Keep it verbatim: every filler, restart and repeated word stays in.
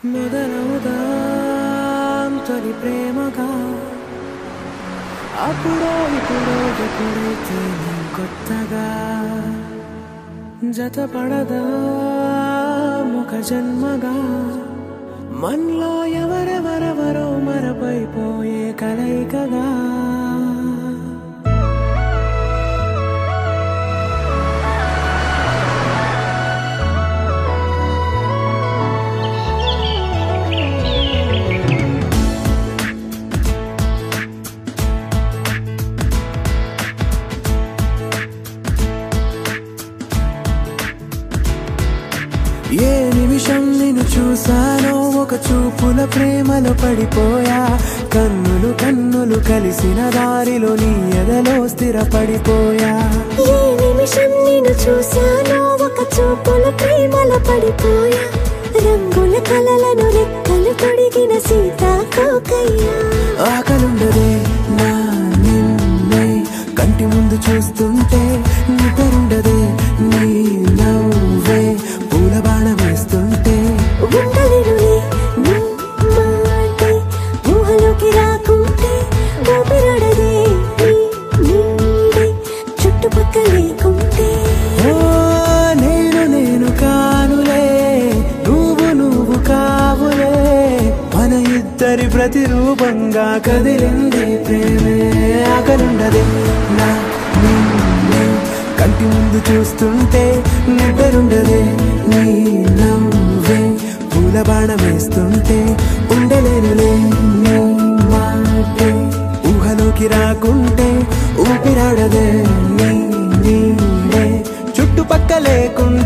మొదలవుదాం తొలి ప్రేమగా అప్పుడో ఇప్పుడో ఎప్పుడైతే నేను కొత్తగా జతపడదా ఒక జన్మగా మనలో ఎవరెవరెవరో మరపైపోయే కలయికగా ఏ నిమిషం నిన్ను చూసానో ఒక చూపుల ప్రేమలో పడిపోయా కన్నులు కన్నులు కలిసిన దారిలో నీ ఎదలో స్థిరపడిపోయా ఏ నిమిషం నిన్ను చూసానో ఒక చూపుల ప్రేమలో పడిపోయా రంగుల కలలను రెక్కలు తొడిగిన సీతాకోకయ్యా ఆకలుండదే నా నిన్నే కంటి ముందు చూస్తుంటే నిద్రుండదే నీ నవ్వే పూల బాణ వేస్తుంటే ఉండలేనులే నీ మాటే ఊహలోకి రాకుంటే ఊపిరాడదే నీ నీడే చుట్టుపక్కల లేకుంటే ఓ నేను నేను కానులే నువ్వు నువ్వు కావులే మన ఇద్దరి ప్రతిరూపంగా కదిలింది ప్రేమే ఆకలుండదే నా నిన్నే కంటి ముందు చూస్తుంటే నిద్రుండదే నీ నవ్వే పూల బాణం వేస్తుంటే ఉండలేనులే నీ మాటే ఊహలోకి రాకుంటే ఊపిరాడదే నీ నీడే చుట్టుపక్క లేకుంటే